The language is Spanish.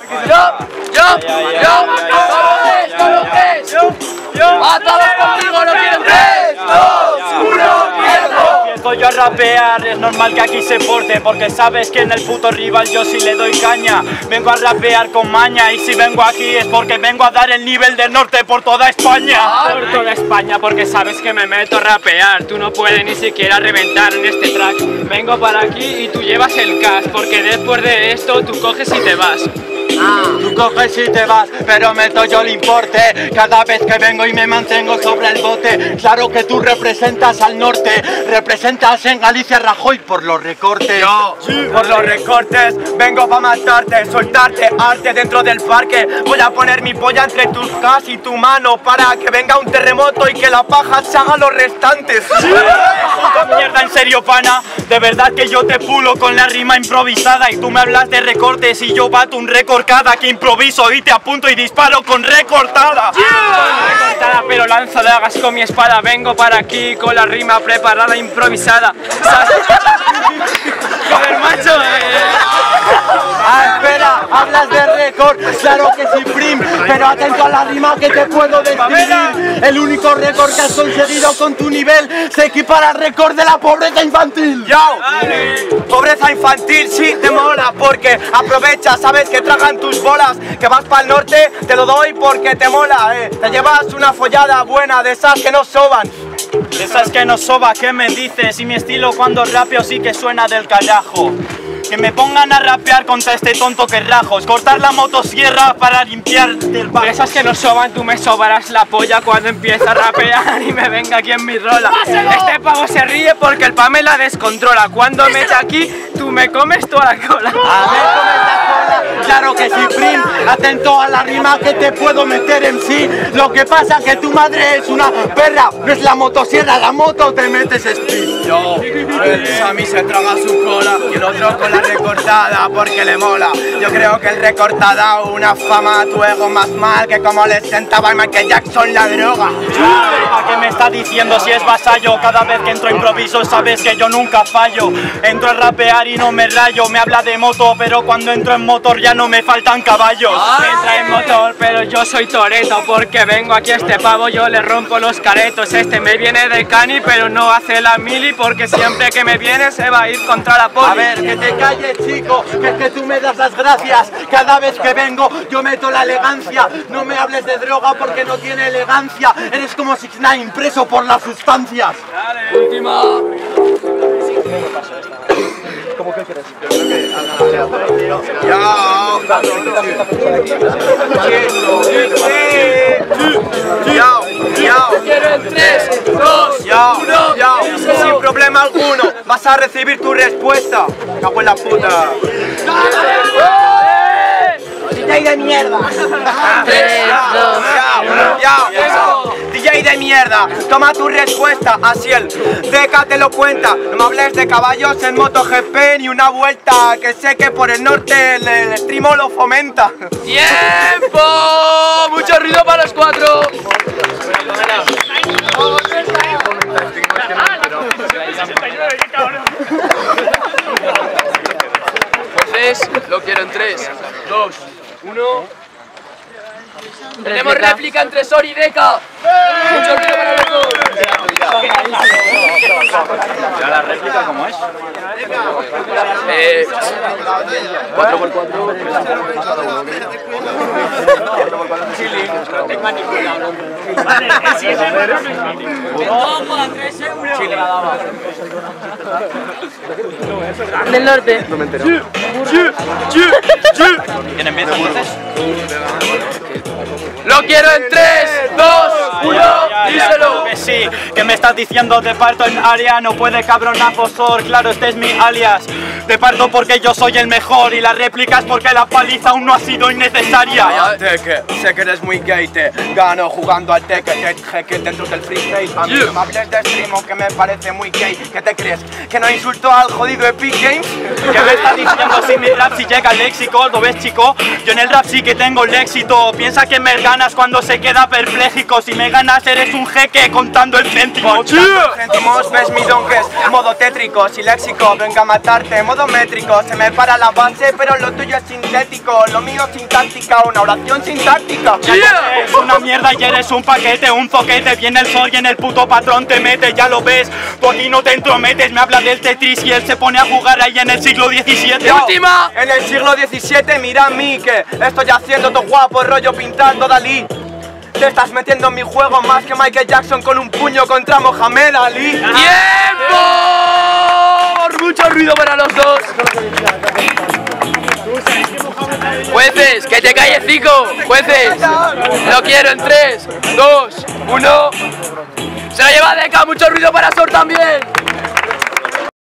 ¡A todos conmigo! ¡No quieren 3, 2, 1! Empiezo yo a rapear, es normal que aquí se porte, porque sabes que en el puto rival yo sí le doy caña. Vengo a rapear con maña, y si vengo aquí es porque vengo a dar el nivel del norte por toda España. Por toda España, porque sabes que me meto a rapear. Tú no puedes ni siquiera reventar en este track. Vengo para aquí y tú llevas el cash, porque después de esto tú coges y te vas. Tú coges y te vas, pero meto yo el importe. Cada vez que vengo y me mantengo sobre el bote. Claro que tú representas al norte, representas en Galicia a Rajoy por los recortes. Yo, por los recortes, vengo pa' matarte, soltarte arte dentro del parque. Voy a poner mi polla entre tus cas y tu mano para que venga un terremoto y que la paja se haga los restantes. Puta mierda, en serio, pana. De verdad que yo te pulo con la rima improvisada y tú me hablas de recortes y yo bato un récord cada que improviso y te apunto y disparo con recortada. Recortada, pero lanzo dagas con mi espada. Vengo para aquí con la rima preparada, improvisada. Joder, macho, Ah, espera, hablas de récord, claro que sí, Prim, pero atento a la rima que te puedo describir. El único récord que has conseguido con tu nivel se equipara al récord de la pobreza infantil. Yo, pobreza infantil, sí te mola porque aprovecha, sabes que tragan tus bolas, que vas para el norte, te lo doy porque te mola, Te llevas una follada buena de esas que no soban. De esas que no soba, ¿qué me dices? Y mi estilo cuando rapeo sí que suena del carajo. Que me pongan a rapear contra este tonto que rajos. Cortar la motosierra para limpiar del bajo. de esas que no soban, tú me sobarás la polla cuando empieza a rapear y me venga aquí en mi rola. Este pavo se ríe porque el Pamela descontrola. Cuando mete aquí, tú me comes toda la cola. A ver, comes la cola. Claro que sí, Prim. Atento a la rima que te puedo meter en sí. Lo que pasa que tu madre es una perra. No es la motosierra, la moto te metes speed. Yo, el Sammy se traga su cola y el otro con la recortada porque le mola. Yo creo que el recorta ha dado una fama a tu ego más mal que como le sentaba a Michael Jackson la droga. ¿A qué me está diciendo si es vasallo? Cada vez que entro improviso sabes que yo nunca fallo. Entro a rapear y no me rayo. Me habla de moto, pero cuando entro en motor ya no me faltan caballos. Entra en motor, pero yo soy Toreto porque vengo aquí a este pavo, yo le rompo los caretos. Este me viene de cani, pero no hace la mili porque siempre que me viene se va a ir contra la poli. A ver, que te calles, chico, que es que tú me das las gracias. Cada vez que vengo yo meto la elegancia. No me hables de droga porque no tiene elegancia. Eres como 6ix9ine preso por las sustancias. Dale. Última. ¿Cómo que quieres? Quiero en 3, 2, 1. Sin problema alguno, vas a recibir tu respuesta. Cago en la puta. DJ de mierda. 3, 2, DJ de mierda, toma tu respuesta, así el Deca te lo cuenta. No me hables de caballos en MotoGP ni una vuelta, que sé que por el norte el estrimo lo fomenta. ¡Tiempo! Mucho ruido para los 4. Entonces, lo quiero en 3, 2, 1. Tenemos réplica entre Sor y Deca. Mucho ruido para los dos. ¿Ya la réplica cómo es? 4x4. del norte. No me entero. ¿Quién empieza entonces? Lo quiero en 3, 2, 1. Díselo. Que sí, que me estás diciendo te parto en área, no puede cabronazo Sor, claro este es mi alias. Te parto porque yo soy el mejor y la réplica es porque la paliza aún no ha sido innecesaria. Teque, sé que eres muy gay, te gano jugando al Teque, que dentro del freestyle. A mí no me hables de stream, que me parece muy gay. ¿Qué te crees? ¿Que no insultó al jodido Epic Games? ¿Qué me estás diciendo si mi rap si llega al léxico? ¿Lo ves, chico? Yo en el rap sí que tengo el éxito. Piensa que me ganas cuando se queda perpléjico. Si me ganas eres un jeque con contando el céntimo. Céntimos, ves mi don que es modo tétrico, siléxico, venga a matarte, modo métrico. Se me para la base, pero lo tuyo es sintético. Lo mío sin táctica, una oración sin táctica. Es una mierda y eres un paquete, un zoquete. Viene el sol y en el puto patrón te mete, ya lo ves. Tú aquí no te entrometes, me habla del Tetris y él se pone a jugar ahí en el siglo XVII. ¡Última! En el siglo XVII, mira a mí que estoy haciendo todo guapo, rollo pintando Dalí. Te estás metiendo en mi juego más que Michael Jackson con un puño contra Mohamed Ali. ¡Tiempo! Mucho ruido para los dos. Jueces, que te calles, Zico. Jueces, lo quiero en 3, 2, 1. Se lo lleva Deca, mucho ruido para Sor también.